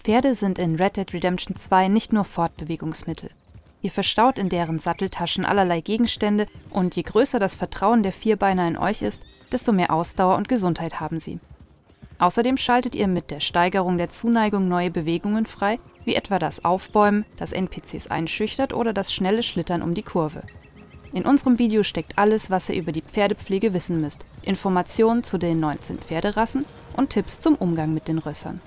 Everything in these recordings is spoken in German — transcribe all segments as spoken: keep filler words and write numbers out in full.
Pferde sind in Red Dead Redemption zwei nicht nur Fortbewegungsmittel. Ihr verstaut in deren Satteltaschen allerlei Gegenstände und je größer das Vertrauen der Vierbeiner in euch ist, desto mehr Ausdauer und Gesundheit haben sie. Außerdem schaltet ihr mit der Steigerung der Zuneigung neue Bewegungen frei, wie etwa das Aufbäumen, das N P Cs einschüchtert oder das schnelle Schlittern um die Kurve. In unserem Video steckt alles, was ihr über die Pferdepflege wissen müsst, Informationen zu den neunzehn Pferderassen und Tipps zum Umgang mit den Rössern.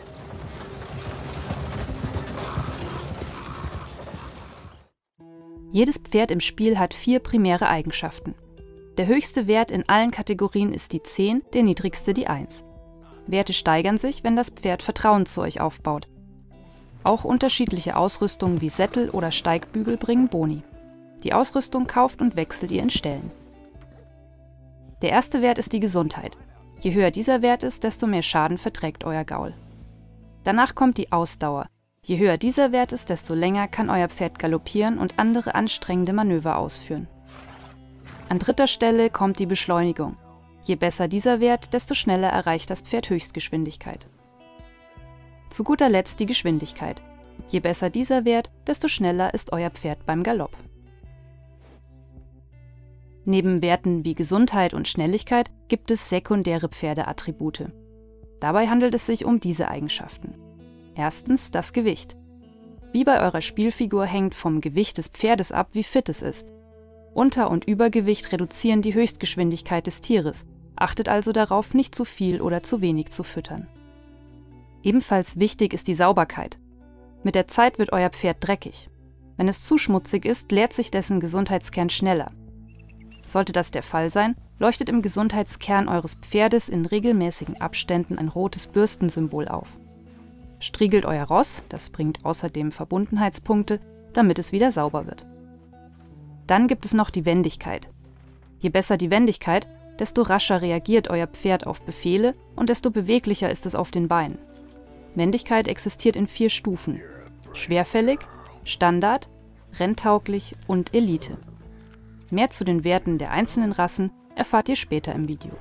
Jedes Pferd im Spiel hat vier primäre Eigenschaften. Der höchste Wert in allen Kategorien ist die zehn, der niedrigste die eins. Werte steigern sich, wenn das Pferd Vertrauen zu euch aufbaut. Auch unterschiedliche Ausrüstungen wie Sättel oder Steigbügel bringen Boni. Die Ausrüstung kauft und wechselt ihr in Ställen. Der erste Wert ist die Gesundheit. Je höher dieser Wert ist, desto mehr Schaden verträgt euer Gaul. Danach kommt die Ausdauer. Je höher dieser Wert ist, desto länger kann euer Pferd galoppieren und andere anstrengende Manöver ausführen. An dritter Stelle kommt die Beschleunigung. Je besser dieser Wert, desto schneller erreicht das Pferd Höchstgeschwindigkeit. Zu guter Letzt die Geschwindigkeit. Je besser dieser Wert, desto schneller ist euer Pferd beim Galopp. Neben Werten wie Gesundheit und Schnelligkeit gibt es sekundäre Pferdeattribute. Dabei handelt es sich um diese Eigenschaften. Erstens das Gewicht. Wie bei eurer Spielfigur hängt vom Gewicht des Pferdes ab, wie fit es ist. Unter- und Übergewicht reduzieren die Höchstgeschwindigkeit des Tieres, achtet also darauf, nicht zu viel oder zu wenig zu füttern. Ebenfalls wichtig ist die Sauberkeit. Mit der Zeit wird euer Pferd dreckig. Wenn es zu schmutzig ist, leert sich dessen Gesundheitskern schneller. Sollte das der Fall sein, leuchtet im Gesundheitskern eures Pferdes in regelmäßigen Abständen ein rotes Bürstensymbol auf. Striegelt euer Ross, das bringt außerdem Verbundenheitspunkte, damit es wieder sauber wird. Dann gibt es noch die Wendigkeit. Je besser die Wendigkeit, desto rascher reagiert euer Pferd auf Befehle und desto beweglicher ist es auf den Beinen. Wendigkeit existiert in vier Stufen: schwerfällig, Standard, renntauglich und Elite. Mehr zu den Werten der einzelnen Rassen erfahrt ihr später im Video.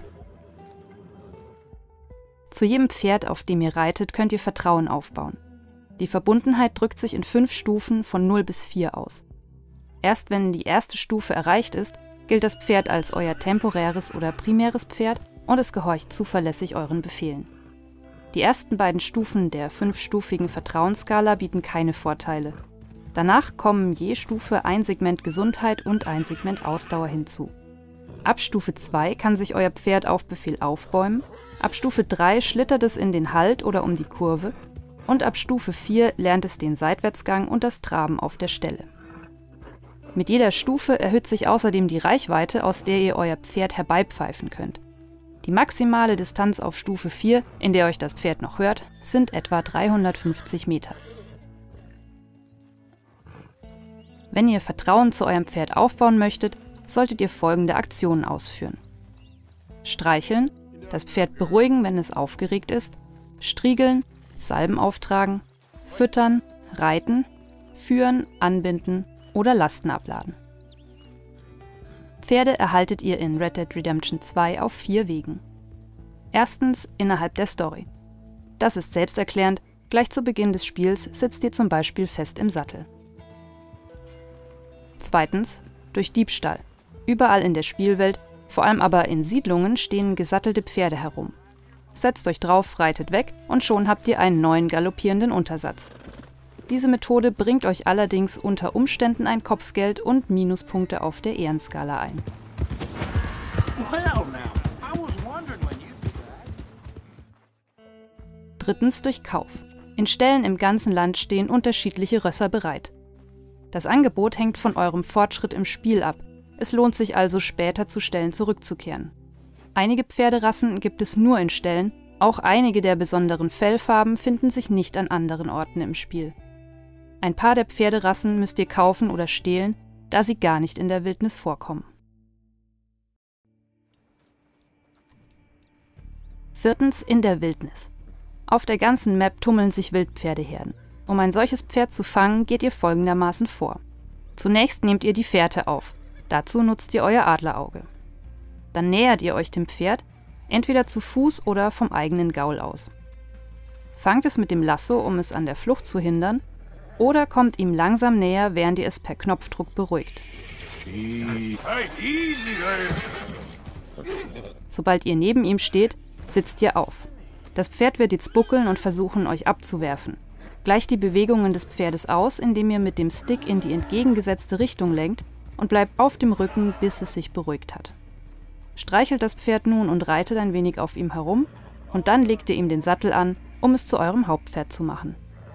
Zu jedem Pferd, auf dem ihr reitet, könnt ihr Vertrauen aufbauen. Die Verbundenheit drückt sich in fünf Stufen von null bis vier aus. Erst wenn die erste Stufe erreicht ist, gilt das Pferd als euer temporäres oder primäres Pferd und es gehorcht zuverlässig euren Befehlen. Die ersten beiden Stufen der fünfstufigen Vertrauensskala bieten keine Vorteile. Danach kommen je Stufe ein Segment Gesundheit und ein Segment Ausdauer hinzu. Ab Stufe zwei kann sich euer Pferd auf Befehl aufbäumen, ab Stufe drei schlittert es in den Halt oder um die Kurve und ab Stufe vier lernt es den Seitwärtsgang und das Traben auf der Stelle. Mit jeder Stufe erhöht sich außerdem die Reichweite, aus der ihr euer Pferd herbeipfeifen könnt. Die maximale Distanz auf Stufe vier, in der euch das Pferd noch hört, sind etwa dreihundertfünfzig Meter. Wenn ihr Vertrauen zu eurem Pferd aufbauen möchtet, solltet ihr folgende Aktionen ausführen: Streicheln, das Pferd beruhigen, wenn es aufgeregt ist, striegeln, Salben auftragen, füttern, reiten, führen, anbinden oder Lasten abladen. Pferde erhaltet ihr in Red Dead Redemption zwei auf vier Wegen. Erstens innerhalb der Story. Das ist selbsterklärend, gleich zu Beginn des Spiels sitzt ihr zum Beispiel fest im Sattel. Zweitens durch Diebstahl. Überall in der Spielwelt, vor allem aber in Siedlungen, stehen gesattelte Pferde herum. Setzt euch drauf, reitet weg und schon habt ihr einen neuen galoppierenden Untersatz. Diese Methode bringt euch allerdings unter Umständen ein Kopfgeld und Minuspunkte auf der Ehrenskala ein. Drittens durch Kauf. In Ställen im ganzen Land stehen unterschiedliche Rösser bereit. Das Angebot hängt von eurem Fortschritt im Spiel ab. Es lohnt sich also später zu Ställen zurückzukehren. Einige Pferderassen gibt es nur in Ställen, auch einige der besonderen Fellfarben finden sich nicht an anderen Orten im Spiel. Ein paar der Pferderassen müsst ihr kaufen oder stehlen, da sie gar nicht in der Wildnis vorkommen. Viertens in der Wildnis. Auf der ganzen Map tummeln sich Wildpferdeherden. Um ein solches Pferd zu fangen, geht ihr folgendermaßen vor. Zunächst nehmt ihr die Fährte auf. Dazu nutzt ihr euer Adlerauge. Dann nähert ihr euch dem Pferd, entweder zu Fuß oder vom eigenen Gaul aus. Fangt es mit dem Lasso, um es an der Flucht zu hindern, oder kommt ihm langsam näher, während ihr es per Knopfdruck beruhigt. Sobald ihr neben ihm steht, sitzt ihr auf. Das Pferd wird jetzt buckeln und versuchen, euch abzuwerfen. Gleicht die Bewegungen des Pferdes aus, indem ihr mit dem Stick in die entgegengesetzte Richtung lenkt und bleibt auf dem Rücken, bis es sich beruhigt hat. Streichelt das Pferd nun und reitet ein wenig auf ihm herum und dann legt ihr ihm den Sattel an, um es zu eurem Hauptpferd zu machen.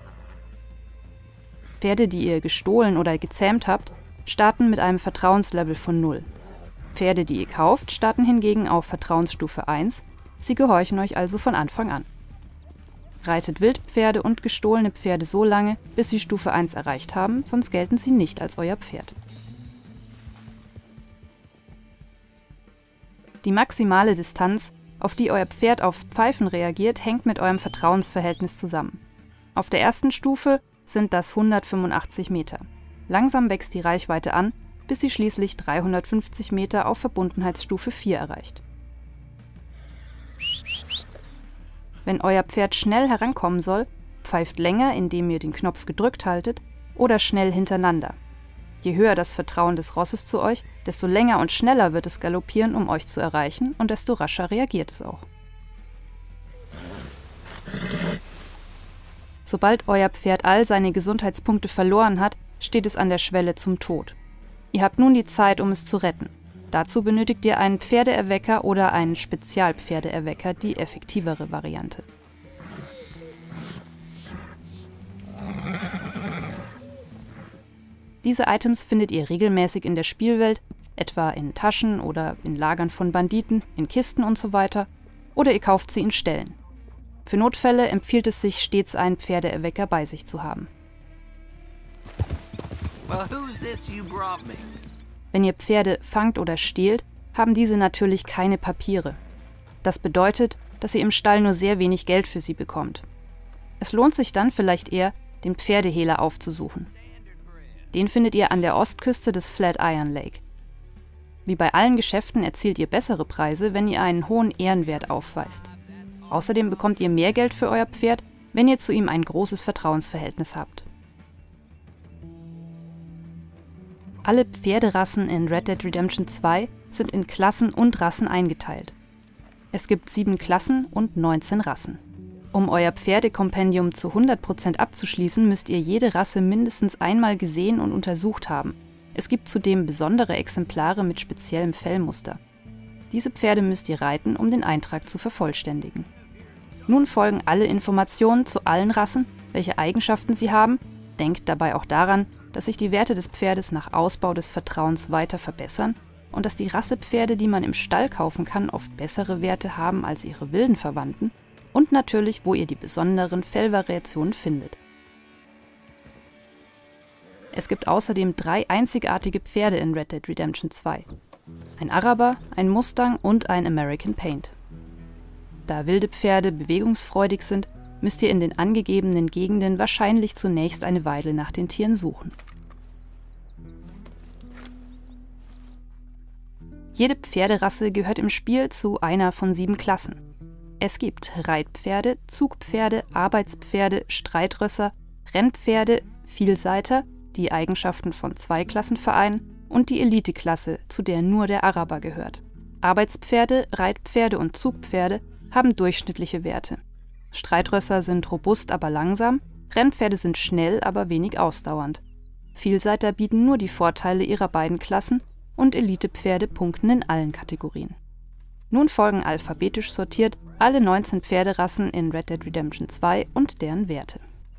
Pferde, die ihr gestohlen oder gezähmt habt, starten mit einem Vertrauenslevel von null. Pferde, die ihr kauft, starten hingegen auf Vertrauensstufe eins, sie gehorchen euch also von Anfang an. Reitet Wildpferde und gestohlene Pferde so lange, bis sie Stufe eins erreicht haben, sonst gelten sie nicht als euer Pferd. Die maximale Distanz, auf die euer Pferd aufs Pfeifen reagiert, hängt mit eurem Vertrauensverhältnis zusammen. Auf der ersten Stufe sind das hundertfünfundachtzig Meter. Langsam wächst die Reichweite an, bis sie schließlich dreihundertfünfzig Meter auf Verbundenheitsstufe vier erreicht. Wenn euer Pferd schnell herankommen soll, pfeift länger, indem ihr den Knopf gedrückt haltet, oder schnell hintereinander. Je höher das Vertrauen des Rosses zu euch, desto länger und schneller wird es galoppieren, um euch zu erreichen, und desto rascher reagiert es auch. Sobald euer Pferd all seine Gesundheitspunkte verloren hat, steht es an der Schwelle zum Tod. Ihr habt nun die Zeit, um es zu retten. Dazu benötigt ihr einen Pferdeerwecker oder einen Spezialpferdeerwecker, die effektivere Variante. Diese Items findet ihr regelmäßig in der Spielwelt, etwa in Taschen oder in Lagern von Banditen, in Kisten und so weiter, oder ihr kauft sie in Ställen. Für Notfälle empfiehlt es sich, stets einen Pferdeerwecker bei sich zu haben. Wenn ihr Pferde fangt oder stehlt, haben diese natürlich keine Papiere. Das bedeutet, dass ihr im Stall nur sehr wenig Geld für sie bekommt. Es lohnt sich dann vielleicht eher, den Pferdehehler aufzusuchen. Den findet ihr an der Ostküste des Flatiron Lake. Wie bei allen Geschäften erzielt ihr bessere Preise, wenn ihr einen hohen Ehrenwert aufweist. Außerdem bekommt ihr mehr Geld für euer Pferd, wenn ihr zu ihm ein großes Vertrauensverhältnis habt. Alle Pferderassen in Red Dead Redemption zwei sind in Klassen und Rassen eingeteilt. Es gibt sieben Klassen und neunzehn Rassen. Um euer Pferdekompendium zu hundert Prozent abzuschließen, müsst ihr jede Rasse mindestens einmal gesehen und untersucht haben. Es gibt zudem besondere Exemplare mit speziellem Fellmuster. Diese Pferde müsst ihr reiten, um den Eintrag zu vervollständigen. Nun folgen alle Informationen zu allen Rassen, welche Eigenschaften sie haben. Denkt dabei auch daran, dass sich die Werte des Pferdes nach Ausbau des Vertrauens weiter verbessern und dass die Rassepferde, die man im Stall kaufen kann, oft bessere Werte haben als ihre wilden Verwandten und natürlich, wo ihr die besonderen Fellvariationen findet. Es gibt außerdem drei einzigartige Pferde in Red Dead Redemption zwei. Ein Araber, ein Mustang und ein American Paint. Da wilde Pferde bewegungsfreudig sind, müsst ihr in den angegebenen Gegenden wahrscheinlich zunächst eine Weile nach den Tieren suchen. Jede Pferderasse gehört im Spiel zu einer von sieben Klassen. Es gibt Reitpferde, Zugpferde, Arbeitspferde, Streitrösser, Rennpferde, Vielseiter, die Eigenschaften von zwei Klassen vereinen, und die Eliteklasse, zu der nur der Araber gehört. Arbeitspferde, Reitpferde und Zugpferde haben durchschnittliche Werte. Streitrösser sind robust, aber langsam, Rennpferde sind schnell, aber wenig ausdauernd. Vielseiter bieten nur die Vorteile ihrer beiden Klassen und Elitepferde punkten in allen Kategorien. Nun folgen alphabetisch sortiert alle neunzehn Pferderassen in Red Dead Redemption zwei und deren Werte.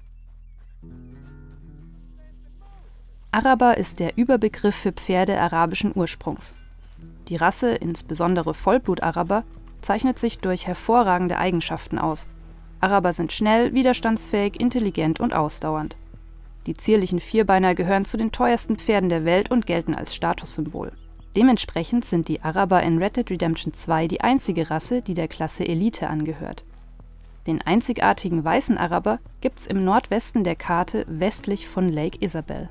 Araber ist der Überbegriff für Pferde arabischen Ursprungs. Die Rasse, insbesondere Vollblut-Araber, zeichnet sich durch hervorragende Eigenschaften aus. Araber sind schnell, widerstandsfähig, intelligent und ausdauernd. Die zierlichen Vierbeiner gehören zu den teuersten Pferden der Welt und gelten als Statussymbol. Dementsprechend sind die Araber in Red Dead Redemption zwei die einzige Rasse, die der Klasse Elite angehört. Den einzigartigen weißen Araber gibt's im Nordwesten der Karte westlich von Lake Isabel.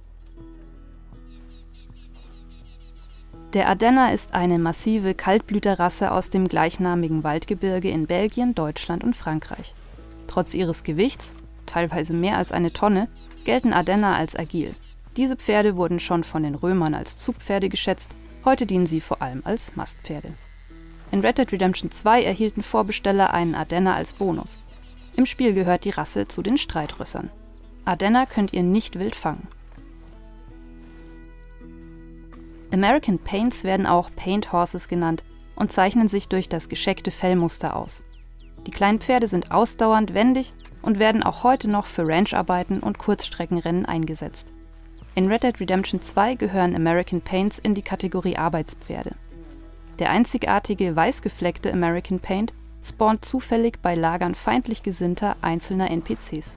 Der Ardenner ist eine massive Kaltblüterrasse aus dem gleichnamigen Waldgebirge in Belgien, Deutschland und Frankreich. Trotz ihres Gewichts, teilweise mehr als eine Tonne, gelten Ardenner als agil. Diese Pferde wurden schon von den Römern als Zugpferde geschätzt, heute dienen sie vor allem als Mastpferde. In Red Dead Redemption zwei erhielten Vorbesteller einen Ardenner als Bonus. Im Spiel gehört die Rasse zu den Streitrössern. Ardenner könnt ihr nicht wild fangen. American Paints werden auch Paint Horses genannt und zeichnen sich durch das gescheckte Fellmuster aus. Die kleinen Pferde sind ausdauernd, wendig und werden auch heute noch für Rancharbeiten und Kurzstreckenrennen eingesetzt. In Red Dead Redemption zwei gehören American Paints in die Kategorie Arbeitspferde. Der einzigartige weißgefleckte American Paint spawnt zufällig bei Lagern feindlich gesinnter einzelner N P Cs.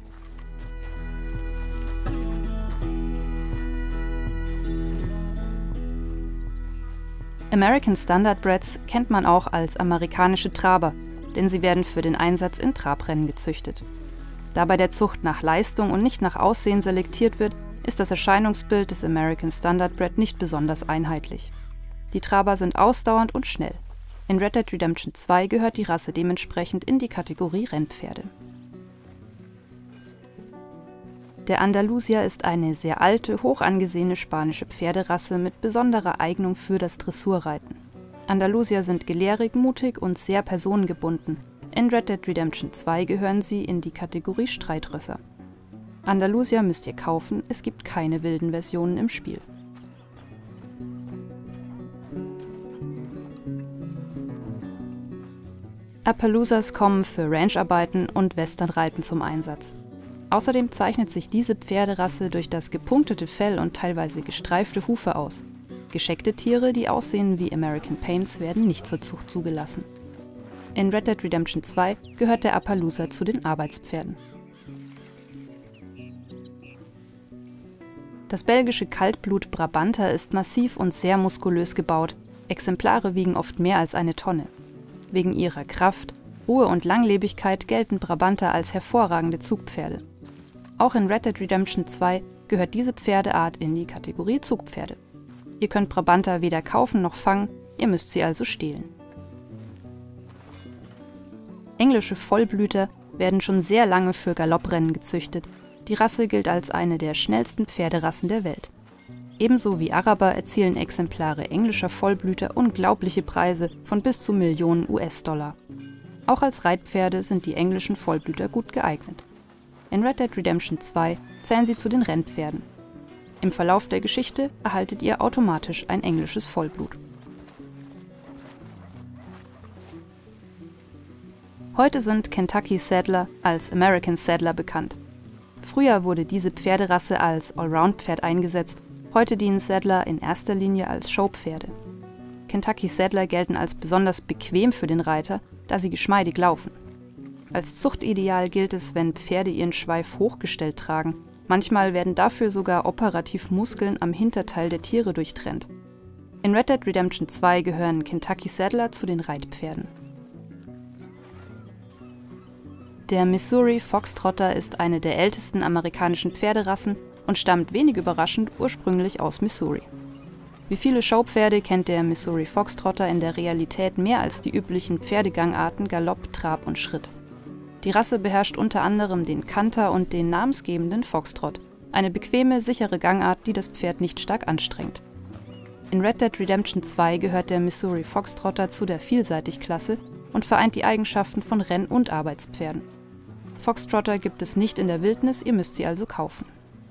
American Standardbreds kennt man auch als amerikanische Traber, denn sie werden für den Einsatz in Trabrennen gezüchtet. Da bei der Zucht nach Leistung und nicht nach Aussehen selektiert wird, ist das Erscheinungsbild des American Standardbred nicht besonders einheitlich. Die Traber sind ausdauernd und schnell. In Red Dead Redemption zwei gehört die Rasse dementsprechend in die Kategorie Rennpferde. Der Andalusier ist eine sehr alte, hoch angesehene spanische Pferderasse mit besonderer Eignung für das Dressurreiten. Andalusier sind gelehrig, mutig und sehr personengebunden. In Red Dead Redemption zwei gehören sie in die Kategorie Streitrösser. Andalusier müsst ihr kaufen, es gibt keine wilden Versionen im Spiel. Appaloosas kommen für Rancharbeiten und Westernreiten zum Einsatz. Außerdem zeichnet sich diese Pferderasse durch das gepunktete Fell und teilweise gestreifte Hufe aus. Gescheckte Tiere, die aussehen wie American Paints, werden nicht zur Zucht zugelassen. In Red Dead Redemption zwei gehört der Appaloosa zu den Arbeitspferden. Das belgische Kaltblut Brabanter ist massiv und sehr muskulös gebaut. Exemplare wiegen oft mehr als eine Tonne. Wegen ihrer Kraft, Ruhe und Langlebigkeit gelten Brabanter als hervorragende Zugpferde. Auch in Red Dead Redemption zwei gehört diese Pferdeart in die Kategorie Zugpferde. Ihr könnt Brabanter weder kaufen noch fangen, ihr müsst sie also stehlen. Englische Vollblüter werden schon sehr lange für Galopprennen gezüchtet. Die Rasse gilt als eine der schnellsten Pferderassen der Welt. Ebenso wie Araber erzielen Exemplare englischer Vollblüter unglaubliche Preise von bis zu Millionen U S-Dollar. Auch als Reitpferde sind die englischen Vollblüter gut geeignet. In Red Dead Redemption zwei zählen sie zu den Rennpferden. Im Verlauf der Geschichte erhaltet ihr automatisch ein englisches Vollblut. Heute sind Kentucky Saddler als American Saddler bekannt. Früher wurde diese Pferderasse als Allround-Pferd eingesetzt, heute dienen Saddler in erster Linie als Showpferde. Kentucky Saddler gelten als besonders bequem für den Reiter, da sie geschmeidig laufen. Als Zuchtideal gilt es, wenn Pferde ihren Schweif hochgestellt tragen. Manchmal werden dafür sogar operativ Muskeln am Hinterteil der Tiere durchtrennt. In Red Dead Redemption zwei gehören Kentucky Saddler zu den Reitpferden. Der Missouri Foxtrotter ist eine der ältesten amerikanischen Pferderassen und stammt wenig überraschend ursprünglich aus Missouri. Wie viele Showpferde kennt der Missouri Foxtrotter in der Realität mehr als die üblichen Pferdegangarten Galopp, Trab und Schritt. Die Rasse beherrscht unter anderem den Kanter und den namensgebenden Foxtrot, eine bequeme, sichere Gangart, die das Pferd nicht stark anstrengt. In Red Dead Redemption zwei gehört der Missouri Foxtrotter zu der Vielseitig-Klasse und vereint die Eigenschaften von Renn- und Arbeitspferden. Foxtrotter gibt es nicht in der Wildnis, ihr müsst sie also kaufen.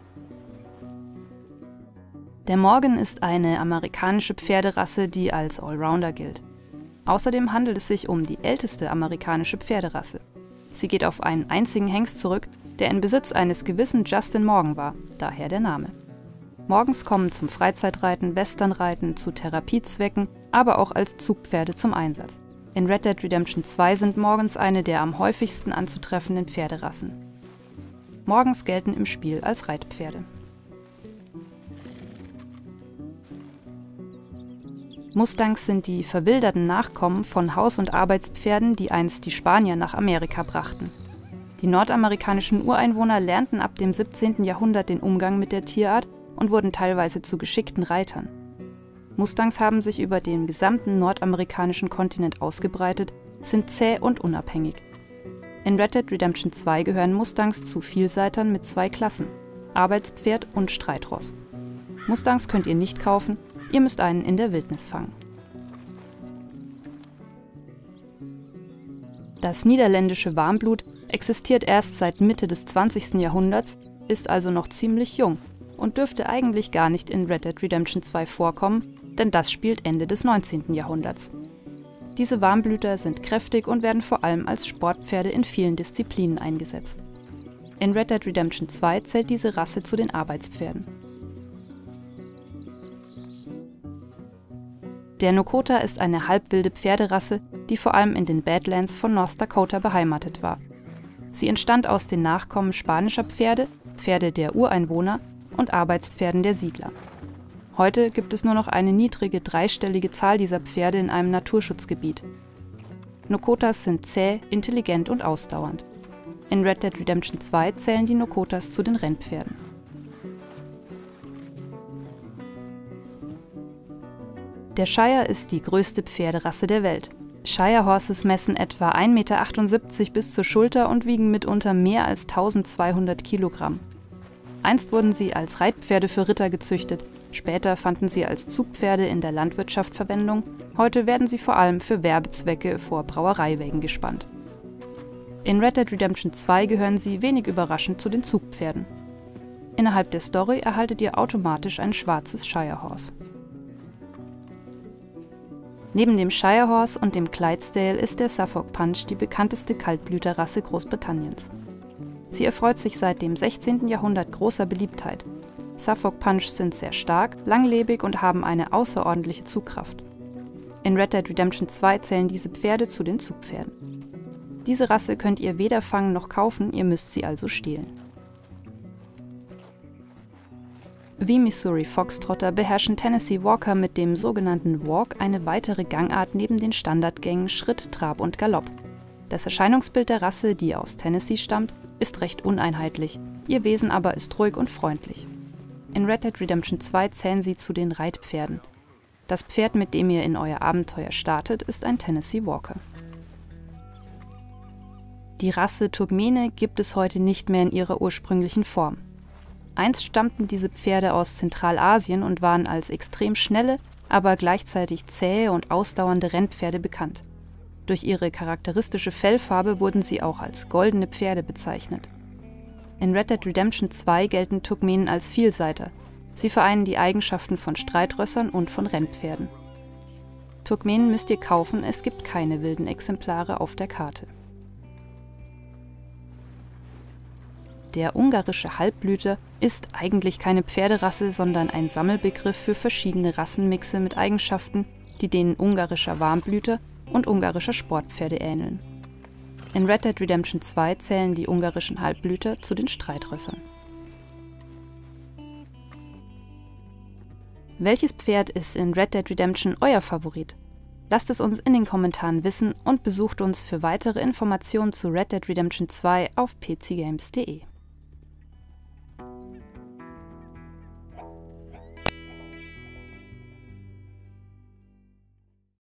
Der Morgan ist eine amerikanische Pferderasse, die als Allrounder gilt. Außerdem handelt es sich um die älteste amerikanische Pferderasse. Sie geht auf einen einzigen Hengst zurück, der in Besitz eines gewissen Justin Morgan war, daher der Name. Morgans kommen zum Freizeitreiten, Westernreiten, zu Therapiezwecken, aber auch als Zugpferde zum Einsatz. In Red Dead Redemption zwei sind Morgans eine der am häufigsten anzutreffenden Pferderassen. Morgans gelten im Spiel als Reitpferde. Mustangs sind die verwilderten Nachkommen von Haus- und Arbeitspferden, die einst die Spanier nach Amerika brachten. Die nordamerikanischen Ureinwohner lernten ab dem siebzehnten Jahrhundert den Umgang mit der Tierart und wurden teilweise zu geschickten Reitern. Mustangs haben sich über den gesamten nordamerikanischen Kontinent ausgebreitet, sind zäh und unabhängig. In Red Dead Redemption zwei gehören Mustangs zu Vielseitern mit zwei Klassen: Arbeitspferd und Streitross. Mustangs könnt ihr nicht kaufen, ihr müsst einen in der Wildnis fangen. Das niederländische Warmblut existiert erst seit Mitte des zwanzigsten Jahrhunderts, ist also noch ziemlich jung und dürfte eigentlich gar nicht in Red Dead Redemption zwei vorkommen, denn das spielt Ende des neunzehnten Jahrhunderts. Diese Warmblüter sind kräftig und werden vor allem als Sportpferde in vielen Disziplinen eingesetzt. In Red Dead Redemption zwei zählt diese Rasse zu den Arbeitspferden. Der Nokota ist eine halbwilde Pferderasse, die vor allem in den Badlands von North Dakota beheimatet war. Sie entstand aus den Nachkommen spanischer Pferde, Pferde der Ureinwohner und Arbeitspferden der Siedler. Heute gibt es nur noch eine niedrige dreistellige Zahl dieser Pferde in einem Naturschutzgebiet. Nokotas sind zäh, intelligent und ausdauernd. In Red Dead Redemption zwei zählen die Nokotas zu den Rennpferden. Der Shire ist die größte Pferderasse der Welt. Shire Horses messen etwa ein Meter achtundsiebzig bis zur Schulter und wiegen mitunter mehr als tausendzweihundert Kilogramm. Einst wurden sie als Reitpferde für Ritter gezüchtet, später fanden sie als Zugpferde in der Landwirtschaft Verwendung, heute werden sie vor allem für Werbezwecke vor Brauereiwägen gespannt. In Red Dead Redemption zwei gehören sie wenig überraschend zu den Zugpferden. Innerhalb der Story erhaltet ihr automatisch ein schwarzes Shire Horse. Neben dem Shire Horse und dem Clydesdale ist der Suffolk Punch die bekannteste Kaltblüterrasse Großbritanniens. Sie erfreut sich seit dem sechzehnten Jahrhundert großer Beliebtheit. Suffolk Punch sind sehr stark, langlebig und haben eine außerordentliche Zugkraft. In Red Dead Redemption zwei zählen diese Pferde zu den Zugpferden. Diese Rasse könnt ihr weder fangen noch kaufen, ihr müsst sie also stehlen. Wie Missouri Foxtrotter beherrschen Tennessee Walker mit dem sogenannten Walk eine weitere Gangart neben den Standardgängen Schritt, Trab und Galopp. Das Erscheinungsbild der Rasse, die aus Tennessee stammt, ist recht uneinheitlich, ihr Wesen aber ist ruhig und freundlich. In Red Dead Redemption zwei zählen sie zu den Reitpferden. Das Pferd, mit dem ihr in euer Abenteuer startet, ist ein Tennessee Walker. Die Rasse Turkmene gibt es heute nicht mehr in ihrer ursprünglichen Form. Einst stammten diese Pferde aus Zentralasien und waren als extrem schnelle, aber gleichzeitig zähe und ausdauernde Rennpferde bekannt. Durch ihre charakteristische Fellfarbe wurden sie auch als goldene Pferde bezeichnet. In Red Dead Redemption zwei gelten Turkmenen als Vielseiter. Sie vereinen die Eigenschaften von Streitrössern und von Rennpferden. Turkmenen müsst ihr kaufen, es gibt keine wilden Exemplare auf der Karte. Der ungarische Halbblüter ist eigentlich keine Pferderasse, sondern ein Sammelbegriff für verschiedene Rassenmixe mit Eigenschaften, die denen ungarischer Warmblüter und ungarischer Sportpferde ähneln. In Red Dead Redemption zwei zählen die ungarischen Halbblüter zu den Streitrössern. Welches Pferd ist in Red Dead Redemption euer Favorit? Lasst es uns in den Kommentaren wissen und besucht uns für weitere Informationen zu Red Dead Redemption zwei auf p c games punkt de.